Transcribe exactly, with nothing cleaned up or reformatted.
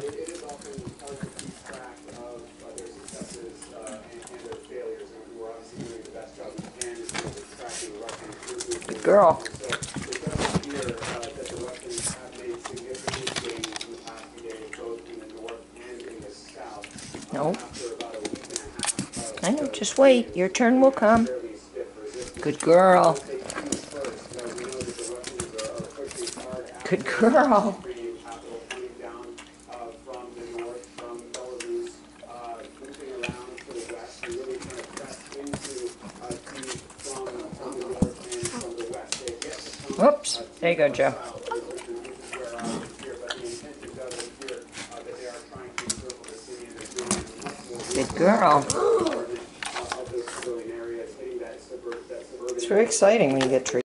it, it is often hard to keep track of uh, their successes uh, and, and their failures, and we're obviously doing the best job we can in terms of tracking the Russians through Good nuclear girl. weapons. So it does appear uh, that the Russians have made significant gains in the past few days, both in the north and in the south. No. Um, after about a week and a half of I know, uh, just wait. Your turn will come. fairly stiff resistance. Good girl. We'll take you first. Uh, we know that the Russians are, are pushing hard after Good girl. the Ukrainian capital, coming down uh, from the north, from Belarus, uh, moving around to the west, and really trying to press into uh, Kyiv from, from the north and from the west. They've yet to come Whoops. uh, There you go, to Joe. us south, which is, which is where I am here, but the intention does appear uh, that they are trying to encircle the city, and they're doing much more Good girl. of those civilian areas, hitting that suburb, that suburban It's very exciting when you get treated.